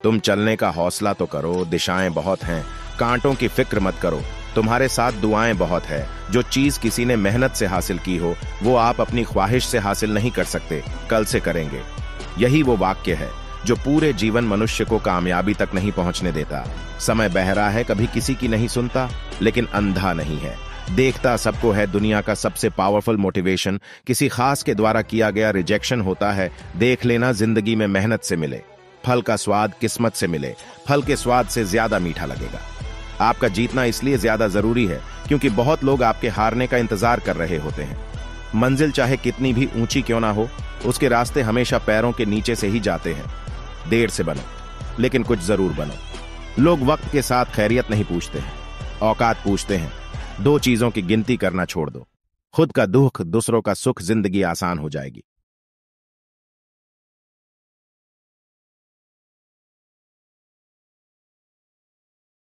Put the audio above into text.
तुम चलने का हौसला तो करो, दिशाएं बहुत हैं, कांटों की फिक्र मत करो। तुम्हारे साथ दुआएं बहुत है। जो चीज किसी ने मेहनत से हासिल की हो वो आप अपनी ख्वाहिश से हासिल नहीं कर सकते, कल से करेंगे। यही वो वाक्य है जो पूरे जीवन मनुष्य को कामयाबी तक नहीं पहुंचने देता। समय बहरा है, कभी किसी की नहीं सुनता, लेकिन अंधा नहीं है, देखता सबको है। दुनिया का सबसे पावरफुल मोटिवेशन किसी खास के द्वारा किया गया रिजेक्शन होता है। देख लेना, जिंदगी में मेहनत से मिले फल का स्वाद किस्मत से मिले, फल के स्वाद से ज्यादा मीठा लगेगा। आपका जीतना इसलिए ज्यादा जरूरी है क्योंकि बहुत लोग आपके हारने का इंतजार कर रहे होते हैं। मंजिल चाहे कितनी भी ऊंची क्यों ना हो, उसके रास्ते हमेशा पैरों के नीचे से ही जाते हैं। देर से बनो, लेकिन कुछ जरूर बनो। लोग वक्त के साथ खैरियत नहीं पूछते हैं, औकात पूछते हैं। दो चीजों की गिनती करना छोड़ दो, खुद का दुख, दूसरों का सुख, जिंदगी आसान हो जाएगी।